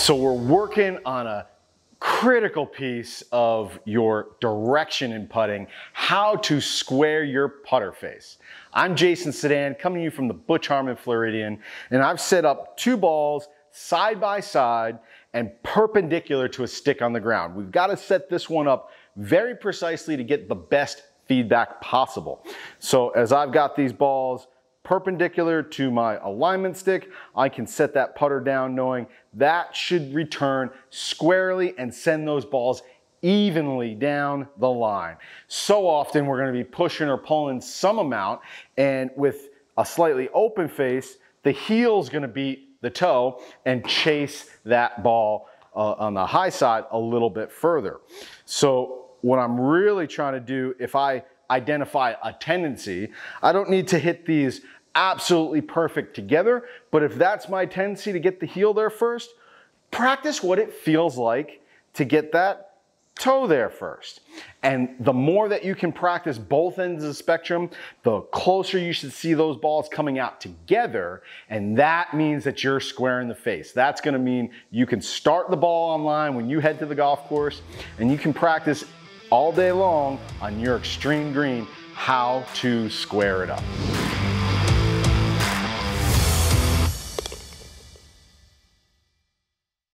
So we're working on a critical piece of your direction in putting, how to square your putter face. I'm Jason Sedan, coming to you from the Butch Harmon Floridian, and I've set up two balls side by side and perpendicular to a stick on the ground. We've got to set this one up very precisely to get the best feedback possible. So as I've got these balls perpendicular to my alignment stick, I can set that putter down knowing that should return squarely and send those balls evenly down the line. So often we're going to be pushing or pulling some amount, and with a slightly open face, the heel's going to beat the toe and chase that ball on the high side a little bit further. So what I'm really trying to do, if I identify a tendency, I don't need to hit these absolutely perfect together, but if that's my tendency to get the heel there first, practice what it feels like to get that toe there first. And the more that you can practice both ends of the spectrum, the closer you should see those balls coming out together, and that means that you're squaring the face. That's going to mean you can start the ball on line when you head to the golf course, and you can practice all day long on your extreme green how to square it up.